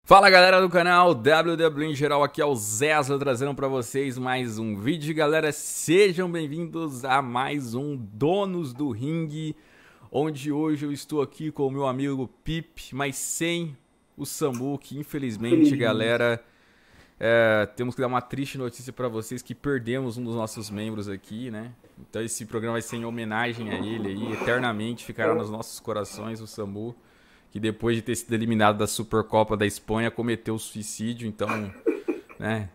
Fala galera do canal WWE em geral, aqui é o Zezla trazendo pra vocês mais um vídeo. Galera, sejam bem-vindos a mais um Donos do Ringue, onde hoje eu estou aqui com o meu amigo Pip, mas sem o Samu, que infelizmente, galera, temos que dar uma triste notícia pra vocês que perdemos um dos nossos membros aqui, né? Então esse programa vai ser em homenagem a ele aí, eternamente ficará nos nossos corações o Samu, que depois de ter sido eliminado da Supercopa da Espanha, cometeu suicídio, então, né?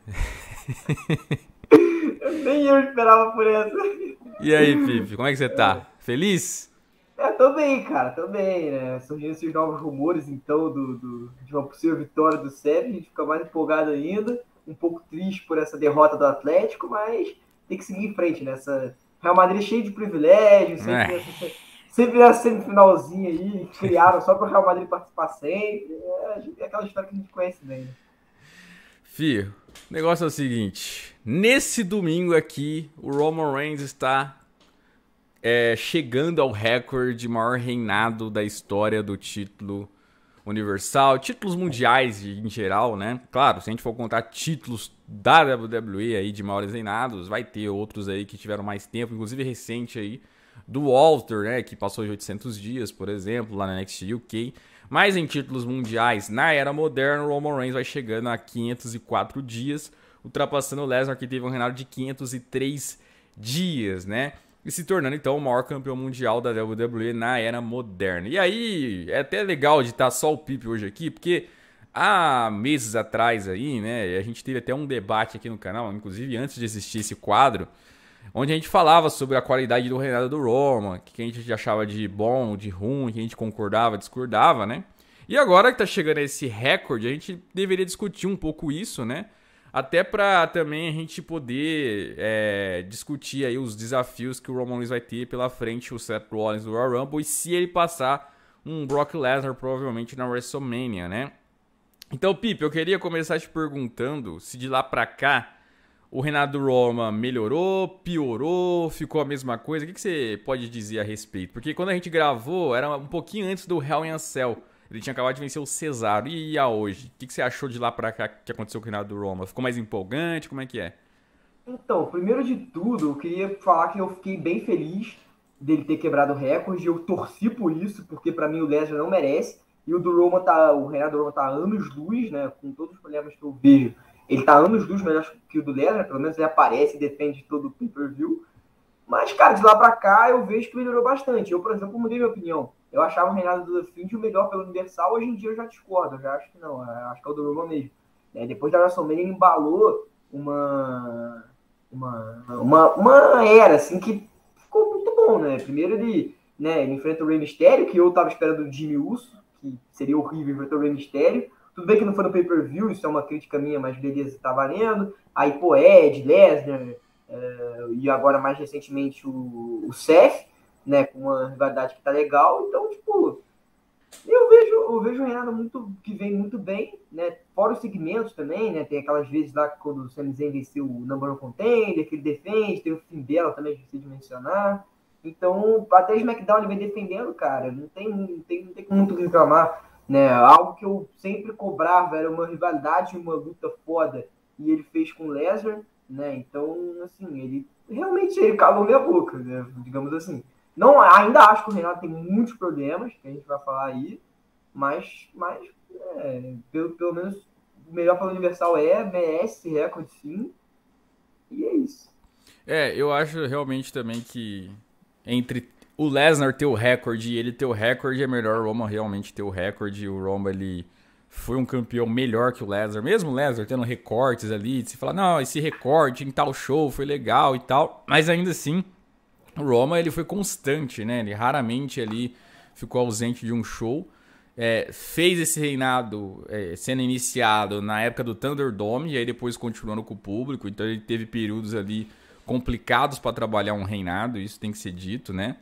Nem eu esperava por essa. E aí, Pipe, como é que você tá? Feliz? Tô bem, cara, tô bem, né? Surgindo esses novos rumores, então, de uma possível vitória do Sérgio, a gente fica mais empolgado ainda, um pouco triste por essa derrota do Atlético, mas tem que seguir em frente, né? Real Madrid é cheio de privilégios, sempre nessa semifinalzinha aí, que criaram só para o Real Madrid participar sempre. É aquela história que a gente conhece bem, né? Fio, o negócio é o seguinte, nesse domingo aqui, o Roman Reigns está chegando ao recorde de maior reinado da história do título universal, títulos mundiais em geral, né? Claro, se a gente for contar títulos da WWE aí de maiores reinados, vai ter outros aí que tiveram mais tempo, inclusive recente aí, do Walter, né, que passou de 800 dias, por exemplo, lá na NXT UK. Mas em títulos mundiais, na era moderna, o Roman Reigns vai chegando a 504 dias, ultrapassando o Lesnar, que teve um reinado de 503 dias, né? E se tornando, então, o maior campeão mundial da WWE na era moderna. E aí, é até legal de estar só o Pipe hoje aqui, porque há meses atrás aí, né, a gente teve até um debate aqui no canal, inclusive antes de existir esse quadro, onde a gente falava sobre a qualidade do reinado do Roman, o que a gente achava de bom, de ruim, que a gente concordava, discordava, né? E agora que tá chegando esse recorde, a gente deveria discutir um pouco isso, né? Até pra também a gente poder discutir aí os desafios que o Roman Reigns vai ter pela frente, o Seth Rollins do Royal Rumble, e se ele passar um Brock Lesnar provavelmente na WrestleMania, né? Então, Pipe, eu queria começar te perguntando se de lá pra cá o reinado do Roman melhorou, piorou, ficou a mesma coisa? O que você pode dizer a respeito? Porque quando a gente gravou, era um pouquinho antes do Hell in a Cell. Ele tinha acabado de vencer o Cesaro. E a hoje? O que você achou de lá pra cá que aconteceu com o reinado do Roman? Ficou mais empolgante? Como é que é? Então, primeiro de tudo, eu queria falar que eu fiquei bem feliz dele ter quebrado o recorde. Eu torci por isso, porque pra mim o Lesnar não merece. E o reinado do Roman tá anos-luz, né? Com todos os problemas que eu vejo. Ele tá anos-luz melhor que o do Lesnar, pelo menos ele aparece e defende todo o pay-per-view. Mas, cara, de lá pra cá eu vejo que melhorou bastante. Eu, por exemplo, mudei minha opinião. Eu achava o reinado do Fiend o melhor pelo Universal, hoje em dia eu já discordo. Eu já acho que não, eu acho que é o do Roman mesmo. Depois da WrestleMania ele embalou uma era, assim, que ficou muito bom, né? Primeiro ele enfrenta o Rey Mysterio, que eu tava esperando o Jimmy Uso, que seria horrível enfrentar o Rey Mysterio. Tudo bem que não foi no pay-per-view, isso é uma crítica minha, mas beleza, tá valendo. Aí, pô, Ed, Lesnar, e agora mais recentemente o Seth, né, com uma rivalidade que tá legal. Então, tipo, eu vejo o reinado que vem muito bem, né? Fora os segmentos também, né? Tem aquelas vezes lá que quando o Sami Zayn venceu o Number One Contender, que ele defende, tem o Finn Bella também, que eu de mencionar. Então, até SmackDown ele vem defendendo, cara. Não tem muito o que reclamar, né? Algo que eu sempre cobrava era uma rivalidade, uma luta foda, e ele fez com o Lesnar, né? Então, assim, ele calou minha boca, né? Digamos assim. Não, ainda acho que o Renato tem muitos problemas, que a gente vai falar aí, mas pelo menos o melhor pelo Universal merece esse recorde sim, e é isso. Eu acho realmente também que entre o Lesnar ter o recorde e ele ter o recorde, é melhor o Roman realmente ter o recorde. O Roman, ele foi um campeão melhor que o Lesnar, mesmo o Lesnar tendo recortes ali, de se falar, não, esse recorte em tal show foi legal e tal, mas ainda assim, o Roman, ele foi constante, né? Ele raramente ali ficou ausente de um show. Fez esse reinado sendo iniciado na época do Thunderdome e aí depois continuando com o público. Então ele teve períodos ali complicados para trabalhar um reinado, isso tem que ser dito, né?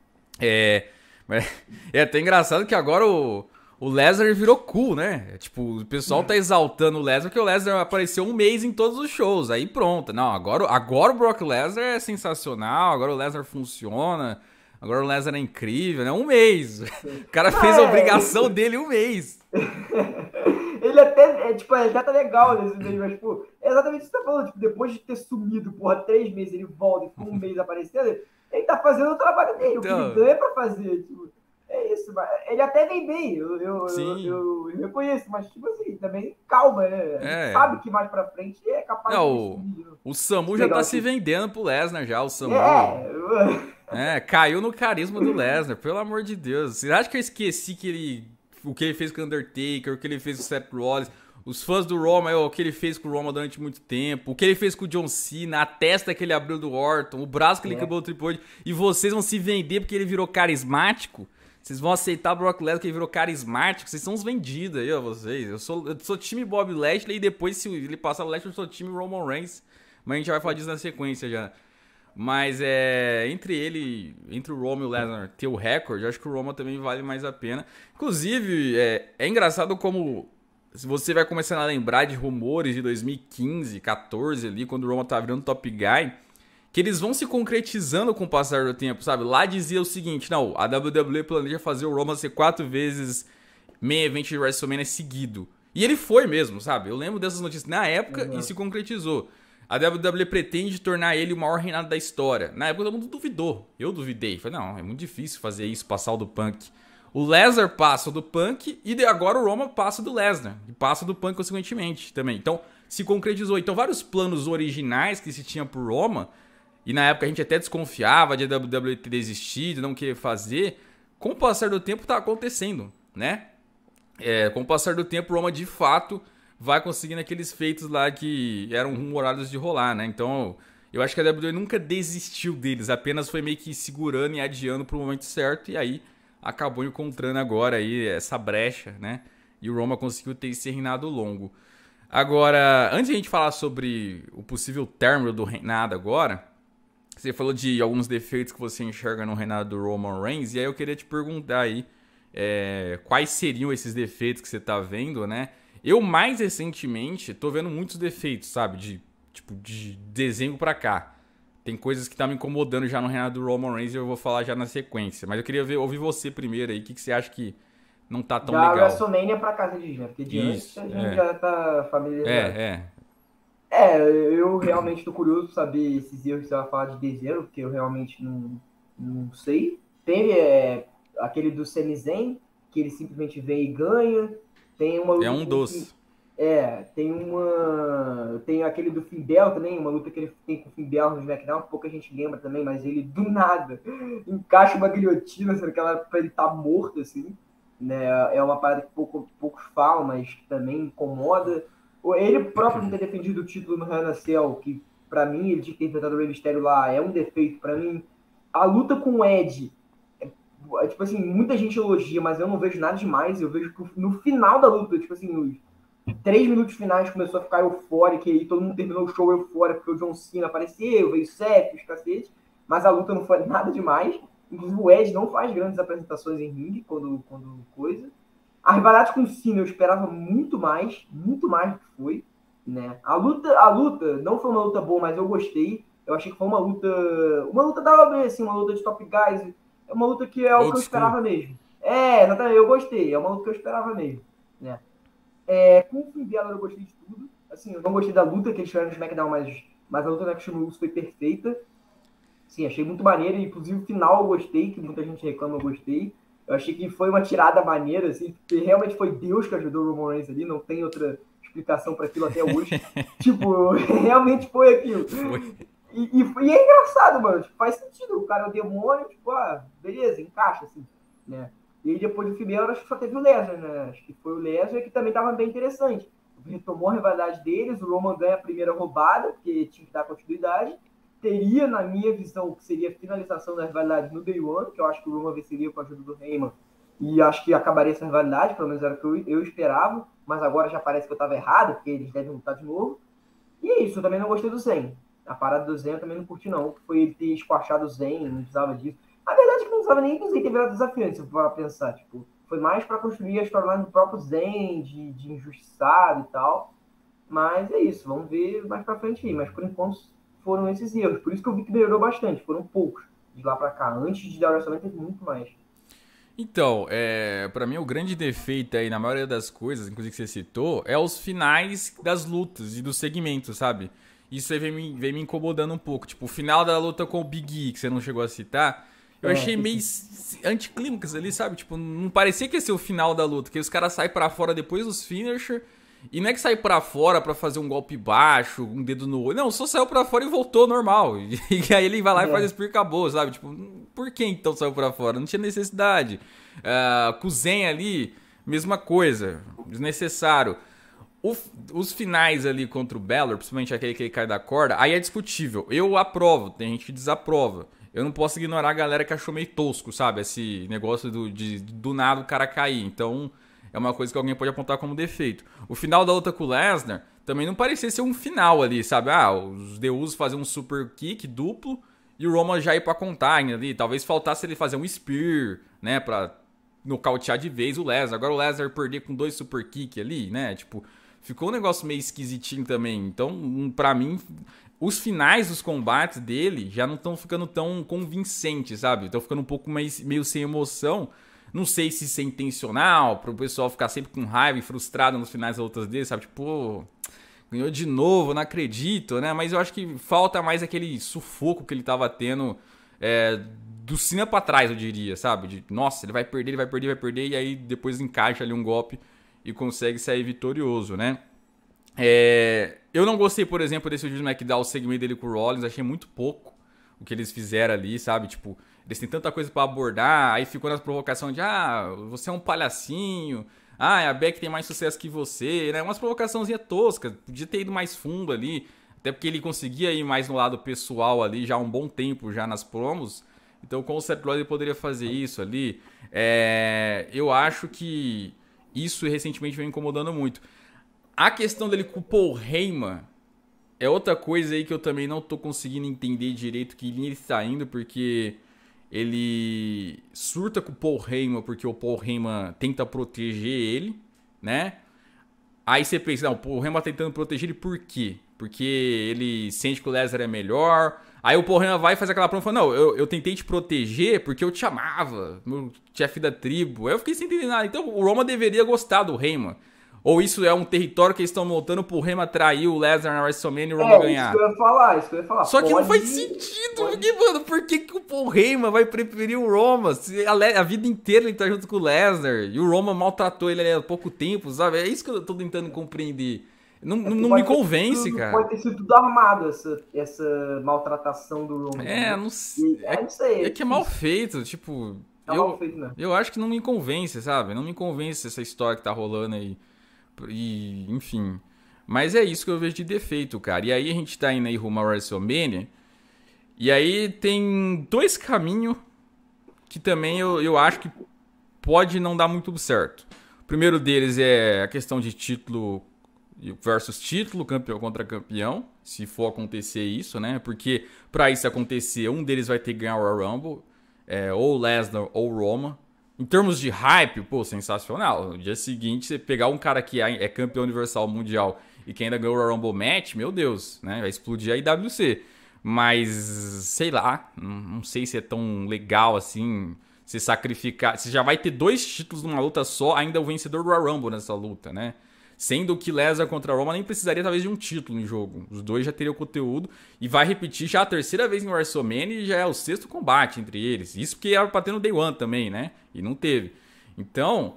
Mas é até engraçado que agora o Lesnar virou cool, né? Tipo, o pessoal tá exaltando o Lesnar, porque o Lesnar apareceu um mês em todos os shows. Aí pronto. Não, agora o Brock Lesnar é sensacional, agora o Lesnar funciona, agora o Lesnar é incrível, né? Um mês. O cara fez a obrigação dele um mês. Ele ele até tá legal nesse meio, mas, pô, é exatamente isso que você tá falando. Tipo, depois de ter sumido, porra, 3 meses, ele volta e ficou um mês aparecendo, ele tá fazendo o trabalho dele, o que ele Então, ganha pra fazer, tipo, é isso, mas ele até vem bem, sim. eu reconheço, mas, tipo assim, também calma, né? A gente É. sabe que mais pra frente é capaz de Não, sumir, né? o Samu De já pegar tá o se título. vendendo pro Lesnar já, o Samu. É, Caiu no carisma do Lesnar, pelo amor de Deus. Você acha que eu esqueci o que ele fez com o Undertaker, o que ele fez com o Seth Rollins, os fãs do Roman, o que ele fez com o Roman durante muito tempo, o que ele fez com o John Cena, a testa que ele abriu do Orton, o braço que ele quebrou do Triple H, e vocês vão se vender porque ele virou carismático? Vocês vão aceitar o Brock Lesnar que ele virou carismático? Vocês são uns vendidos aí, ó, vocês. Eu sou time Bob Lashley e depois, se ele passar o Lashley, eu sou time Roman Reigns. Mas a gente já vai falar disso na sequência já. Mas entre o Roman e o Lesnar ter o recorde, eu acho que o Roman também vale mais a pena. Inclusive, é engraçado como se você vai começando a lembrar de rumores de 2015, 14 ali, quando o Roman tava virando top guy, que eles vão se concretizando com o passar do tempo, sabe? Lá dizia o seguinte, não, a WWE planeja fazer o Roman ser 4 vezes main event de WrestleMania seguido. E ele foi mesmo, sabe? Eu lembro dessas notícias na época e se concretizou. A WWE pretende tornar ele o maior reinado da história. Na época todo mundo duvidou. Eu duvidei. Falei, não, é muito difícil fazer isso, passar o do Punk. O Lesnar passa o do Punk e agora o Roman passa do Lesnar. E passa do Punk consequentemente também. Então, se concretizou. Então, vários planos originais que se tinha pro Roman, e na época a gente até desconfiava de a WWE ter desistido, não querer fazer, com o passar do tempo tá acontecendo, né? Com o passar do tempo, o Roman de fato vai conseguindo aqueles feitos lá que eram rumorados de rolar, né? Então, eu acho que a WWE nunca desistiu deles, apenas foi meio que segurando e adiando pro momento certo, e aí acabou encontrando agora aí essa brecha, né? E o Roman conseguiu ter esse reinado longo. Agora, antes de a gente falar sobre o possível término do reinado agora, você falou de alguns defeitos que você enxerga no reinado do Roman Reigns, e aí eu queria te perguntar aí quais seriam esses defeitos que você tá vendo, né? Eu, mais recentemente, tô vendo muitos defeitos, sabe? De desenho pra cá. Tem coisas que tá me incomodando já no reinado do Roman Reigns e eu vou falar já na sequência. Mas eu queria ouvir você primeiro aí. O que você acha que não tá tão já a legal? WrestleMania pra casa de já, porque de antes Isso, a gente já tá familiarizado. é. Eu realmente tô curioso pra saber esses erros que você vai falar de desenho, porque eu realmente não sei. Teve aquele do Sami Zayn, que ele simplesmente vem e ganha. Tem uma É luta um doce. tem aquele do Finn Balor também, uma luta que ele tem com o Finn Balor no SmackDown, que pouca gente lembra também, mas ele do nada encaixa uma guilhotina, sendo que ela pra ele tá morto, assim, né? É uma parada que poucos falam, mas que também incomoda. Ele próprio não ter defendido o título no Hell in a Cell, que pra mim ele tinha que ter enfrentado o Rey Mysterio lá, é um defeito pra mim. A luta com o Edge, tipo assim, muita gente elogia, mas eu não vejo nada demais. Eu vejo que no final da luta, tipo assim, nos 3 minutos finais começou a ficar eufórico, e aí todo mundo terminou o show eufórico, porque o John Cena apareceu, veio o Seth, os cacete, mas a luta não foi nada demais. Inclusive o Edge não faz grandes apresentações em ringue quando coisa. A rivalidade com o Cena eu esperava muito mais do que foi, né? A luta não foi uma luta boa, mas eu gostei. Eu achei que foi uma luta da OB, assim, uma luta de top guys. É uma luta que é o que eu esperava mesmo. Exatamente, eu gostei. É uma luta que eu esperava mesmo, né? Com o Finn Balor eu gostei de tudo. Assim, eu não gostei da luta que eles tiveram no SmackDown, mas a luta da Extreme Rules foi perfeita. Sim, achei muito maneiro. Inclusive o final eu gostei, que muita gente reclama, eu gostei. Eu achei que foi uma tirada maneira, assim, porque realmente foi Deus que ajudou o Roman Reigns ali, não tem outra explicação para aquilo até hoje. Tipo, realmente foi aquilo. E é engraçado, mano, tipo, faz sentido, o cara é o demônio, tipo, beleza, encaixa, assim, né? E aí depois do Fibel, acho que só teve o Lesnar, né? Acho que foi o Lesnar que também tava bem interessante. Retomou a rivalidade deles, o Roman ganha a primeira roubada, porque tinha que dar continuidade. Teria, na minha visão, que seria a finalização da rivalidade no Day One, que eu acho que o Roman venceria com a ajuda do Heyman, e acho que acabaria essa rivalidade, pelo menos era o que eu esperava, mas agora já parece que eu estava errado, porque eles devem lutar de novo. E é isso, eu também não gostei do Zen. A parada do Zen eu também não curti, não, que foi ele ter esquarchado o Zen, não precisava disso. A verdade é que não precisava nem do Zen ter virado desafiante, se eu for pensar, tipo, foi mais para construir a storyline do próprio Zen, de injustiçado e tal. Mas é isso, vamos ver mais pra frente aí, mas por enquanto foram esses erros. Por isso que eu vi que melhorou bastante. Foram poucos de lá pra cá. Antes de dar o orçamento, teve muito mais. Então, pra mim o grande defeito aí na maioria das coisas, inclusive que você citou, é os finais das lutas e dos segmentos, sabe? Isso aí vem me incomodando um pouco. Tipo, o final da luta com o Big E, que você não chegou a citar, eu achei meio anticlímax ali, sabe? Tipo, não parecia que ia ser o final da luta, que os caras saem pra fora depois dos finisher, e não é que sai pra fora pra fazer um golpe baixo, um dedo no olho. Não, só saiu pra fora e voltou normal. E aí ele vai lá e faz o spear e acabou, sabe? Tipo, por que então saiu pra fora? Não tinha necessidade. Com o Zen ali, mesma coisa. Desnecessário. Os finais ali contra o Balor, principalmente aquele que ele cai da corda, aí é discutível. Eu aprovo, tem gente que desaprova. Eu não posso ignorar a galera que achou meio tosco, sabe? Esse negócio do nada o cara cair. Então, é uma coisa que alguém pode apontar como defeito. O final da luta com o Lesnar também não parecia ser um final ali, sabe? Os The Usos faziam um super kick duplo e o Roman já ir pra contagem ali. Talvez faltasse ele fazer um spear, né? Pra nocautear de vez o Lesnar. Agora o Lesnar perder com 2 super kick ali, né? Tipo, ficou um negócio meio esquisitinho também. Então, pra mim, os finais dos combates dele já não estão ficando tão convincentes, sabe? Estão ficando um pouco meio sem emoção. Não sei se isso é intencional, pro pessoal ficar sempre com raiva e frustrado nos finais das lutas dele, sabe? Tipo, pô, ganhou de novo, não acredito, né? Mas eu acho que falta mais aquele sufoco que ele tava tendo do Cena pra trás, eu diria, sabe? Nossa, ele vai perder, e aí depois encaixa ali um golpe e consegue sair vitorioso, né? Eu não gostei, por exemplo, desse vídeo do SmackDown, o segmento dele com o Rollins, achei muito pouco o que eles fizeram ali, sabe? Tipo, eles têm tanta coisa pra abordar, aí ficou nas provocações de, você é um palhacinho, a Beck tem mais sucesso que você, né? Umas provocaçãozinhas toscas, podia ter ido mais fundo ali, até porque ele conseguia ir mais no lado pessoal ali, já há um bom tempo, já nas promos, então com o Seth Rollins ele poderia fazer isso ali. Eu acho que isso recentemente vem incomodando muito. A questão dele com o Paul Heyman é outra coisa aí que eu também não tô conseguindo entender direito que linha ele tá indo, porque ele surta com o Paul Heyman porque o Paul Heyman tenta proteger ele, né? Aí você pensa, não, o Paul Heyman tá tentando proteger ele por quê? Porque ele sente que o Lesnar é melhor. Aí o Paul Heyman vai e faz aquela prova e fala, não, eu tentei te proteger porque eu te amava, meu chefe da tribo. Aí eu fiquei sem entender nada. Então o Roman deveria gostar do Heyman. Ou isso é um território que eles estão montando pro Heyman atrair o Lesnar na WrestleMania e o Roman ganhar? Isso que eu ia falar. Só que não faz sentido, porque, mano, por que o Paul Heyman vai preferir o Roman? Se a vida inteira ele tá junto com o Lesnar e o Roman maltratou ele há pouco tempo, sabe? É isso que eu tô tentando compreender. Não me convence, cara. Pode ter sido tudo armado, essa maltratação do Roman. Não sei. Não sei. É que é mal feito, tipo... Mal feito, né? Eu acho que não me convence, sabe? Não me convence essa história que tá rolando aí. E, enfim. Mas é isso que eu vejo de defeito, cara. E aí a gente tá indo aí rumo a WrestleMania. E aí tem 2 caminhos que também eu acho que pode não dar muito certo. O primeiro deles é a questão de título versus título, campeão contra campeão. Se for acontecer isso, né? Porque pra isso acontecer, um deles vai ter que ganhar o Royal Rumble. Ou Lesnar ou Roman. Em termos de hype, pô, sensacional. No dia seguinte, você pegar um cara que é campeão universal mundial e que ainda ganhou o Rumble Match, meu Deus, né? Vai explodir a IWC. Mas, sei lá, não sei se é tão legal assim você sacrificar. Você já vai ter 2 títulos numa luta só, ainda o vencedor do Rumble nessa luta, né? Sendo que Lesnar contra Roman nem precisaria talvez de um título em jogo. Os dois já teriam conteúdo e vai repetir já a 3ª vez em WrestleMania e já é o 6º combate entre eles. Isso porque era pra ter no Day One também, né? E não teve. Então,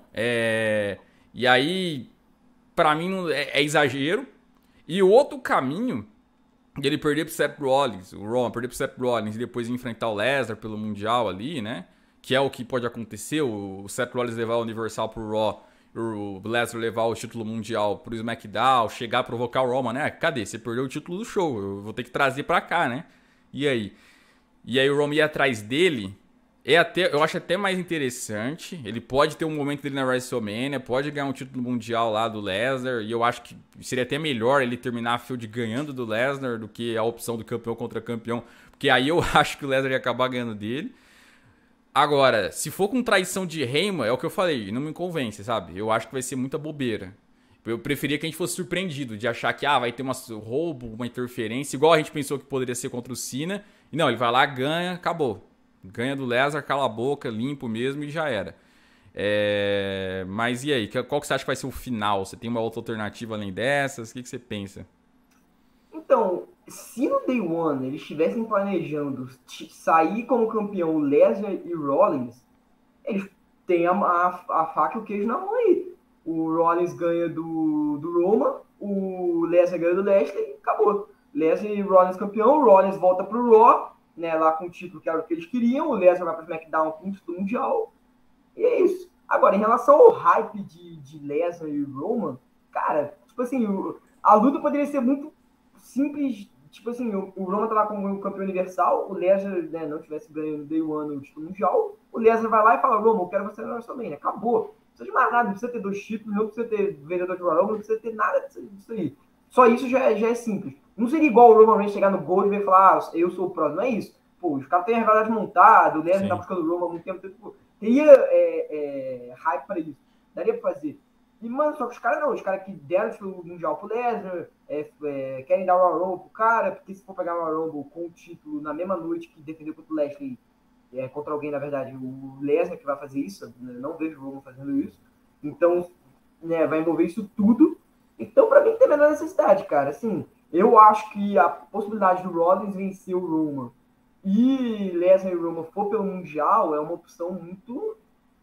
e aí, pra mim é exagero. E o outro caminho de ele perder pro Seth Rollins, o Roman perder pro Seth Rollins e depois enfrentar o Lesnar pelo Mundial ali, né? Que é o que pode acontecer, o Seth Rollins levar o Universal pro Raw, o Lesnar levar o título mundial pro SmackDown, chegar a provocar o Roman, né? Cadê? Você perdeu o título do show, eu vou ter que trazer pra cá, né? E aí? E aí o Roman ir atrás dele, eu acho até mais interessante. Ele pode ter um momento dele na WrestleMania, pode ganhar um título mundial lá do Lesnar, e eu acho que seria até melhor ele terminar a feud ganhando do Lesnar do que a opção do campeão contra campeão, porque aí eu acho que o Lesnar ia acabar ganhando dele. Agora, se for com traição de Heyman, é o que eu falei, não me convence, sabe? Eu acho que vai ser muita bobeira. Eu preferia que a gente fosse surpreendido, de achar que vai ter um roubo, uma interferência, igual a gente pensou que poderia ser contra o Cena. E não, ele vai lá, ganha, acabou. Ganha do Lesnar, cala a boca, limpo mesmo e já era. Mas e aí, qual que você acha que vai ser o final? Você tem uma outra alternativa além dessas? O que você pensa? Então, se no Day One eles estivessem planejando sair como campeão Lesnar e Rollins, eles têm a faca e o queijo na mão aí. O Rollins ganha do Roman, o Lesnar ganha do Lashley e acabou. Lesnar e Rollins campeão, o Rollins volta pro Raw, né, lá com o título que era o que eles queriam, o Lesnar vai pro SmackDown com o título mundial, e é isso. Agora, em relação ao hype de Lesnar e Roman, cara, tipo assim, a luta poderia ser muito simples. Tipo assim, o Roman tá lá como campeão universal, o Lesnar, né, não tivesse ganho no Day One o título mundial, o Lesnar vai lá e fala, Roman, eu quero você na WrestleMania. Acabou. Não precisa de mais nada, não precisa ter 2 títulos, não precisa ter vencedor de Royal Rumble, não precisa ter nada disso aí. Só isso já é simples. Não seria igual o Roman Reigns chegar no Gold e falar, eu sou o próximo. Não é isso. Pô, os caras têm a rivalidade montada, o Lesnar tá buscando o Roman há muito tempo. Teria hype para isso. Daria pra fazer. E, mano, só que os caras não. Os caras que deram o título mundial pro Lesnar, querem dar o Royal Rumble pro cara, porque se for pegar o Royal Rumble com o título na mesma noite que defendeu contra o Lashley, contra alguém, na verdade, o Lesnar que vai fazer isso, não vejo o Roman fazendo isso. Então, né, vai envolver isso tudo. Então, pra mim, tem a menor necessidade, cara. Assim, eu acho que a possibilidade do Rollins vencer o Roman e Lesnar e Roman for pelo Mundial é uma opção muito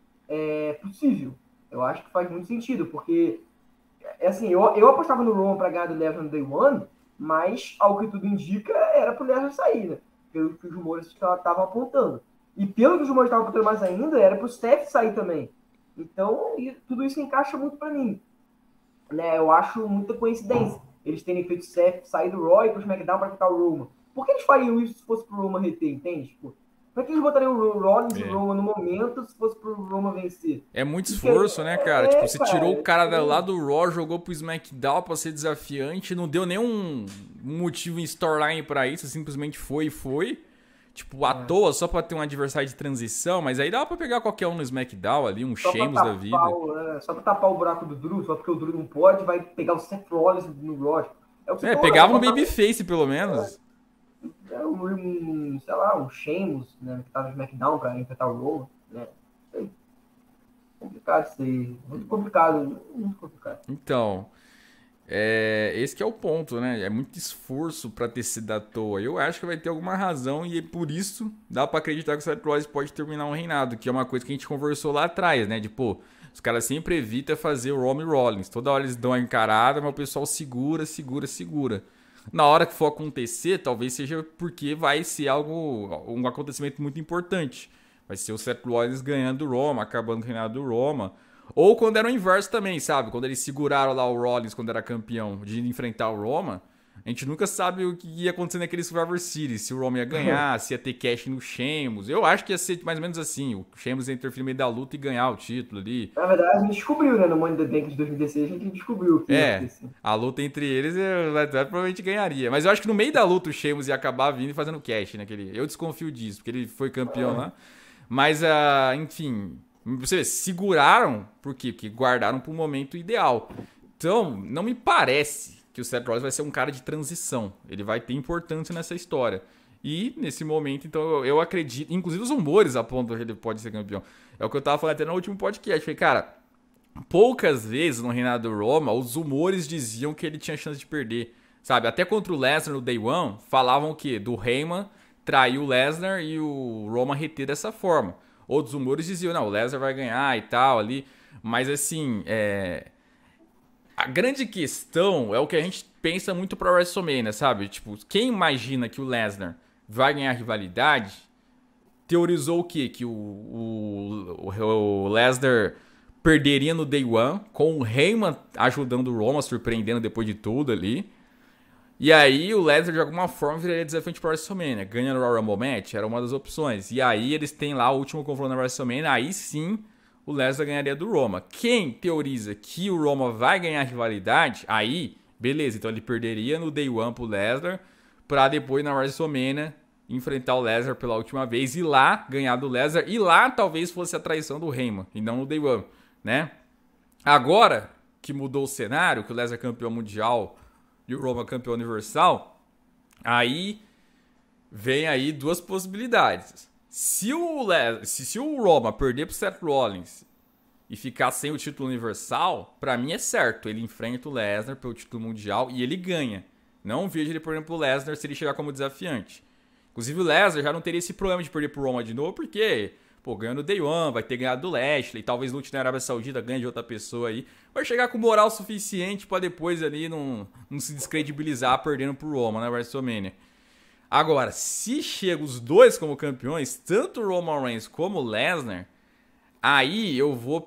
possível. Eu acho que faz muito sentido, porque assim, eu apostava no Roman para ganhar do Lesnar no Day One, mas ao que tudo indica era pro Lesnar sair, né? Pelo que os rumores estavam apontando. E pelo que os rumores estavam apontando mais ainda, era pro Steph sair também. Então, tudo isso encaixa muito para mim. Né? Eu acho muita coincidência eles terem feito o Steph sair do Raw e pro SmackDown para ficar o Roman. Por que eles fariam isso se fosse pro Roman reter, entende? Tipo, pra que eles botariam o Rollins e o Roman no momento se fosse pro Roman vencer? É muito esforço, né, cara? Tipo, você tirou o cara lá do Raw, jogou pro SmackDown pra ser desafiante, não deu nenhum motivo em storyline pra isso, simplesmente foi e foi. Tipo, à toa, só pra ter um adversário de transição, mas aí dá pra pegar qualquer um no SmackDown ali, um Sheamus da vida. Só pra tapar o buraco do Drew, só porque o Drew não pode, vai pegar o Seth Rollins no Raw. Pegava um Babyface, pelo menos. Sei lá, um Sheamus, né, que tá no SmackDown pra enfrentar o Roman, né? Complicado isso aí. Muito complicado. Então, esse que é o ponto, né? É muito esforço pra ter sido à toa. Eu acho que vai ter alguma razão e por isso dá pra acreditar que o Seth Rollins pode terminar um reinado, que é uma coisa que a gente conversou lá atrás, né? De, pô, os caras sempre evitam fazer o Roman Rollins. Toda hora eles dão a encarada, mas o pessoal segura. Na hora que for acontecer, talvez seja porque vai ser um acontecimento muito importante. Vai ser o Seth Rollins ganhando o Roman, acabando o reinado do Roman. Ou quando era o inverso também, sabe? Quando eles seguraram lá o Rollins quando era campeão de enfrentar o Roman, a gente nunca sabe o que ia acontecer naquele Survivor Series. Se o Roman ia ganhar, se ia ter cash no Sheamus. Eu acho que ia ser mais ou menos assim. O Sheamus ia interferir no meio da luta e ganhar o título ali. Na verdade, a gente descobriu, né? No Money in the Bank de 2016, a gente descobriu. A luta entre eles provavelmente ganharia. Mas eu acho que no meio da luta o Sheamus ia acabar vindo e fazendo cash naquele. Eu desconfio disso, porque ele foi campeão lá. Mas, enfim, você vê, seguraram. Por quê? Porque guardaram para o momento ideal. Então, não me parece que o Seth Rollins vai ser um cara de transição. Ele vai ter importância nessa história. E, nesse momento, então, eu acredito... Inclusive, os rumores apontam que ele pode ser campeão. É o que eu tava falando até no último podcast. Falei, cara, poucas vezes no reinado do Roman, os rumores diziam que ele tinha chance de perder. Sabe? Até contra o Lesnar no Day One, falavam o quê? Do Heyman trair o Lesnar e o Roman reter dessa forma. Outros rumores diziam, não, o Lesnar vai ganhar e tal ali. Mas, assim, a grande questão é o que a gente pensa muito pra WrestleMania, sabe? Tipo, quem imagina que o Lesnar vai ganhar rivalidade, teorizou o quê? Que o Lesnar perderia no Day One, com o Heyman ajudando o Roman, surpreendendo depois de tudo ali. E aí o Lesnar de alguma forma viraria desafiante pra WrestleMania. Ganha no Royal Rumble Match era uma das opções. E aí eles têm lá o último confronto na WrestleMania, aí sim o Lesnar ganharia do Roman. Quem teoriza que o Roman vai ganhar a rivalidade, aí, beleza, então ele perderia no Day One pro Lesnar, pra depois na WrestleMania enfrentar o Lesnar pela última vez e lá ganhar do Lesnar, e lá talvez fosse a traição do Heyman, e não no Day One, né? Agora que mudou o cenário, que o Lesnar é campeão mundial e o Roman campeão universal, aí vem aí duas possibilidades. Se o Roman perder pro Seth Rollins e ficar sem o título universal, pra mim é certo. Ele enfrenta o Lesnar pelo título mundial e ele ganha. Não vejo ele perdendo pro Lesnar se ele chegar como desafiante. Inclusive o Lesnar já não teria esse problema de perder pro Roman de novo, porque, pô, ganhando o Day One, vai ter ganhado do Lashley, talvez lute na Arábia Saudita, ganhe de outra pessoa aí. Vai chegar com moral suficiente pra depois ali não se descredibilizar perdendo pro Roman na WrestleMania. Agora, se chegam os dois como campeões, tanto o Roman Reigns como o Lesnar, aí eu vou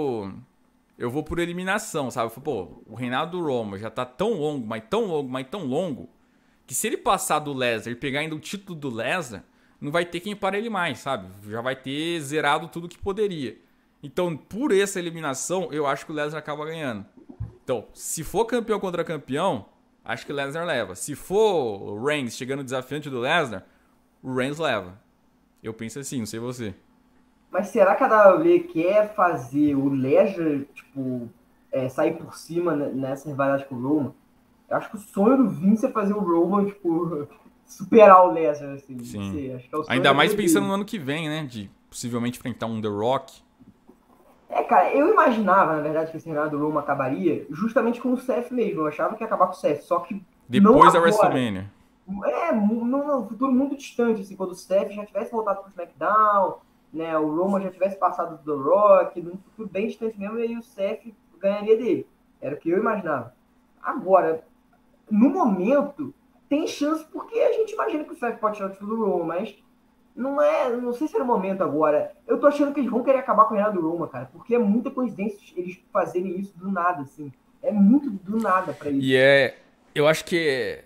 por eliminação, sabe? Pô, o reinado do Roman já tá tão longo, mas tão longo, mas tão longo, que se ele passar do Lesnar e pegar ainda o título do Lesnar, não vai ter quem pare ele mais, sabe? Já vai ter zerado tudo que poderia. Então, por essa eliminação, eu acho que o Lesnar acaba ganhando. Então, se for campeão contra campeão, acho que o Lesnar leva. Se for o Reigns chegando desafiante do Lesnar, o Reigns leva. Eu penso assim, não sei você. Mas será que a WWE quer fazer o Lesnar, tipo, sair por cima nessa rivalidade com o Roman? Eu acho que o sonho do Vince é fazer o Roman, tipo, superar o Lesnar, assim. Sim. Não sei, acho que é o sonho Ainda mais dele. pensando no ano que vem, né? De possivelmente enfrentar um The Rock. Cara, eu imaginava, na verdade, que esse reinado do Roman acabaria justamente com o Seth mesmo. Eu achava que ia acabar com o Seth, só que não Depois da agora. WrestleMania. Num futuro muito distante, assim, quando o Seth já tivesse voltado pro SmackDown, né, o Roman já tivesse passado do The Rock, num futuro bem distante mesmo, e aí o Seth ganharia dele. Era o que eu imaginava. Agora, no momento, tem chance porque a gente imagina que o Seth pode tirar o título do Roman, mas não sei se era o momento agora. Eu tô achando que eles vão querer acabar com o reinado do Roman, cara, porque é muita coincidência eles fazerem isso do nada, assim. É muito do nada pra isso. Eu acho que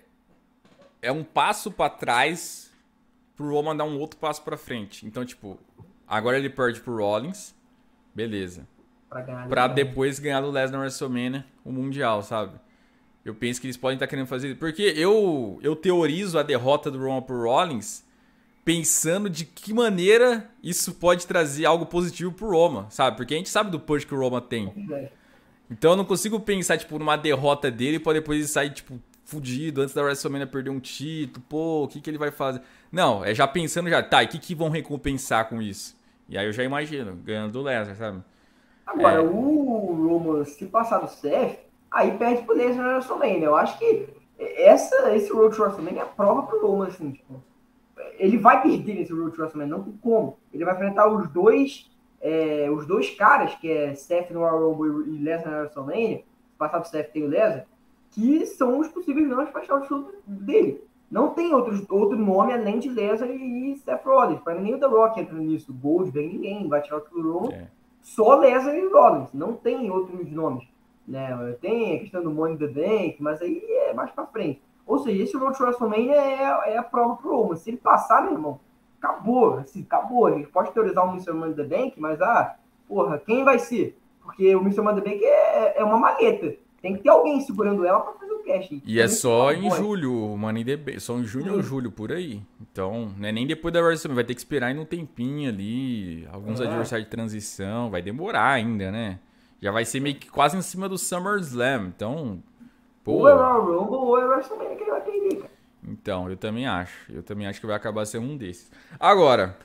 é um passo pra trás pro Roman dar um outro passo pra frente. Então, tipo, agora ele perde pro Rollins, beleza. Pra depois ganhar do Lesnar na WrestleMania, o Mundial, sabe? Eu penso que eles podem estar querendo fazer isso. Porque eu teorizo a derrota do Roman pro Rollins pensando de que maneira isso pode trazer algo positivo pro Roman, sabe? Porque a gente sabe do push que o Roman tem. Então eu não consigo pensar, tipo, numa derrota dele pra depois ele sair, tipo, fudido, antes da WrestleMania perder um título, pô, o que ele vai fazer? Não, é já pensando já, tá, e o que vão recompensar com isso? E aí eu já imagino, ganhando do Lesnar, sabe? Agora, o Roman, se passar do Seth, aí perde pro Lesnar na WrestleMania. Eu acho que esse Road to WrestleMania é prova pro Roman, assim, tipo, ele vai perder nesse Road to WrestleMania, não tem como. Ele vai enfrentar os dois caras, que é Seth no Royal Rumble e Lesnar na WrestleMania, se passar do Seth tem o Lesnar, que são os possíveis nomes para achar o título dele. Não tem outro nome além de Lesnar e Seth Rollins. Para mim, nem o The Rock entra nisso. Goldberg, ninguém vai tirar o título do Roman. Só Lesnar e Rollins. Não tem outros nomes. Né? Tem a questão do Money in the Bank, mas aí é mais para frente. Ou seja, esse Road to WrestleMania é a prova pro Roman. Se ele passar, meu irmão, acabou. Assim, acabou. A gente pode teorizar o Mr. Money in the Bank, mas, quem vai ser? Porque o Mr. Money in the Bank é uma maleta. Tem que ter alguém segurando ela para fazer o casting. E é só em julho, o Money in the Bank. Só em junho ou julho, por aí. Então, não é nem depois da WrestleMania. Vai ter que esperar ainda um tempinho ali. Alguns adversários de transição. Vai demorar ainda, né? Já vai ser meio que quase em cima do SummerSlam. Então, pô... Ou é Royal Rumble ou é WrestleMania que ele vai perder, cara. Então, eu também acho. Eu também acho que vai acabar sendo um desses. Agora,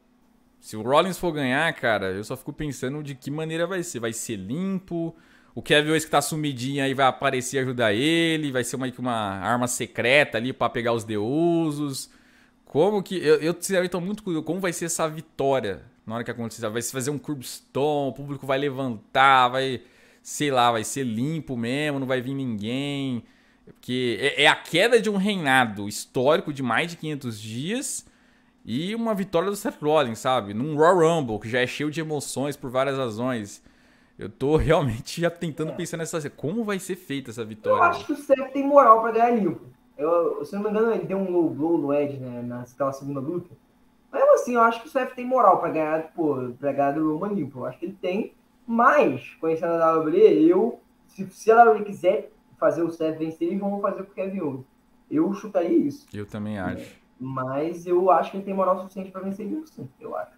se o Rollins for ganhar, cara, eu só fico pensando de que maneira vai ser. Vai ser limpo... O Kevin Owens que tá sumidinho aí vai aparecer e ajudar ele. Vai ser meio que uma arma secreta ali pra pegar os deusos. Como que... Eu sinceramente tô muito curioso. Como vai ser essa vitória na hora que acontecer? Vai se fazer um curbstone, o público vai levantar, vai... Sei lá, vai ser limpo mesmo, não vai vir ninguém. Porque é a queda de um reinado histórico de mais de 500 dias e uma vitória do Seth Rollins, sabe? Num Royal Rumble, que já é cheio de emoções por várias razões. Eu tô realmente já tentando pensar nessa... Como vai ser feita essa vitória? Eu acho que o Seth tem moral pra ganhar limpo. Se não me engano, ele deu um low blow no Edge, né, naquela segunda luta. Mas assim, eu acho que o Seth tem moral pra ganhar, pra ganhar do Roman limpo. Eu acho que ele tem. Mas, conhecendo a WWE, se a WWE quiser fazer o Seth vencer, eles vão fazer com o Kevin Owens. Eu chutaria isso. Eu também acho. Mas eu acho que ele tem moral suficiente pra vencer limpo, sim. Eu acho.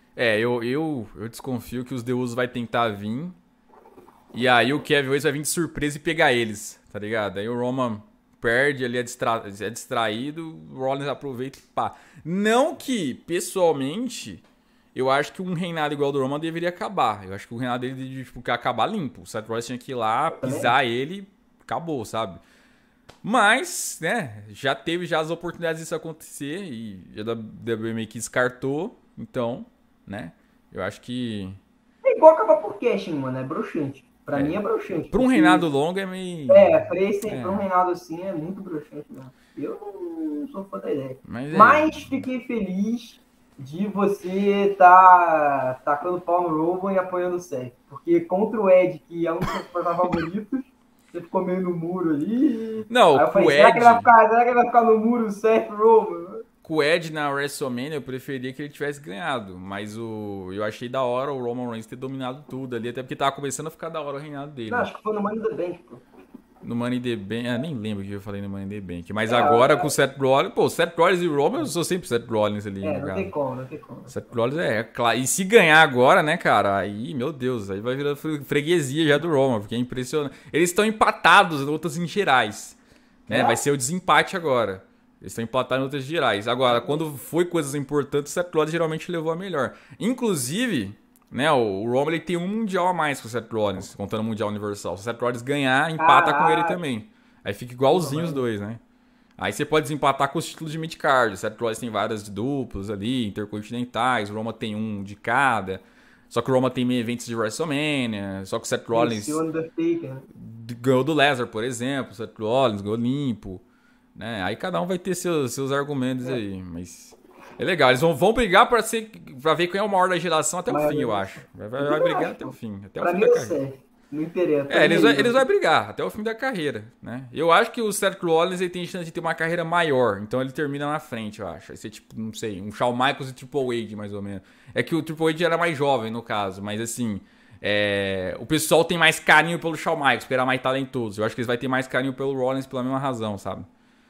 Eu desconfio que os deuses vai tentar vir. E aí o Kevin Owens vai vir de surpresa e pegar eles, tá ligado? Aí o Roman perde, ele é distraído, o Rollins aproveita e pá. Não que, pessoalmente, eu acho que um reinado igual ao do Roman deveria acabar. Eu acho que o reinado dele devia tipo, acabar limpo. O Seth Rollins tinha que ir lá, pisar ele, acabou, sabe? Mas, né, já teve já as oportunidades disso acontecer e a WWE meio que descartou. Então, né, eu acho que... É igual acabar por casting, mano, é broxante. Pra mim é broxante. Pra um reinado longo é meio... Pra um reinado assim é muito broxante mesmo. Eu não sou fã da ideia. Mas fiquei feliz de você tá tacando pau no Roman e apoiando o Seth. Porque contra o Ed, que é um dos seus favoritos, você ficou meio no muro ali. Não, aí eu falei, será que ele vai ficar no muro, o Seth Roman? Com o Ed na WrestleMania, eu preferia que ele tivesse ganhado. Mas eu achei da hora o Roman Reigns ter dominado tudo ali. Até porque tava começando a ficar da hora o reinado dele. Não, acho que foi no Money in the Bank, pô. No Money in the Bank... nem lembro o que eu falei no Money in the Bank. Mas agora com o Seth Rollins... Pô, Seth Rollins e o Roman, eu sou sempre Seth Rollins ali. Não tem como. Seth Rollins claro. E se ganhar agora, né, cara? Aí, meu Deus, aí vai virar freguesia já do Roman. Porque é impressionante. Eles estão empatados em lutas em gerais. Né? Vai ser o desempate agora. Eles estão empatados em lutas gerais. Agora, quando foi coisas importantes, o Seth Rollins geralmente levou a melhor. Inclusive... Né, o Roman ele tem um mundial a mais que o Seth Rollins, contando o mundial universal. Se o Seth Rollins ganhar, empata com ele também. Aí fica igualzinho os dois, né? Aí você pode desempatar com os títulos de mid-card. O Seth Rollins tem várias de duplos ali, intercontinentais. O Roman tem um de cada. Só que o Roman tem meio eventos de WrestleMania. Só que o Seth Rollins ganhou do Lesnar, por exemplo. O Seth Rollins ganhou limpo. Né? Aí cada um vai ter seus argumentos aí, mas... É legal, eles vão brigar pra ver quem é o maior da geração até o fim, eu acho. Vai brigar até o fim. Até o fim da carreira. Não interessa. Eles vão brigar até o fim da carreira, né? Eu acho que o Seth Rollins ele tem chance de ter uma carreira maior, então ele termina na frente, eu acho. Vai ser tipo, não sei, um Shawn Michaels e Triple H, mais ou menos. É que o Triple H era mais jovem, no caso, mas assim... o pessoal tem mais carinho pelo Shawn Michaels, porque era mais talentoso. Eu acho que eles vão ter mais carinho pelo Rollins pela mesma razão, sabe?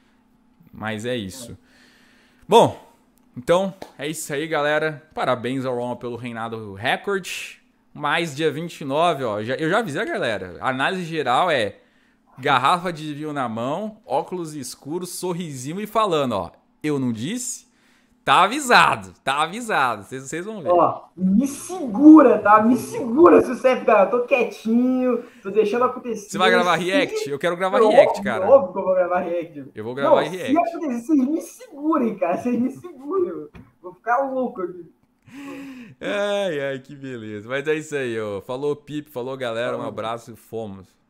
Mas é isso. Bom... Então, é isso aí, galera. Parabéns ao Roman pelo reinado recorde. Mais dia 29, ó. Eu já avisei a galera. A análise geral é garrafa de vinho na mão, óculos escuros, sorrisinho e falando, ó. Eu não disse? Tá avisado. Vocês vão ver. Ó, me segura, tá? Me segura se você ficar. Eu tô quietinho, tô deixando acontecer. Você vai gravar react? Eu quero gravar react, cara. Óbvio que eu vou gravar react. Eu vou gravar react. Se acontecer, vocês me segurem, cara. Vocês me segurem. Vou ficar louco aqui. Ai, que beleza. Mas é isso aí, ó. Falou, Pipe. Falou, galera. Um abraço e fomos.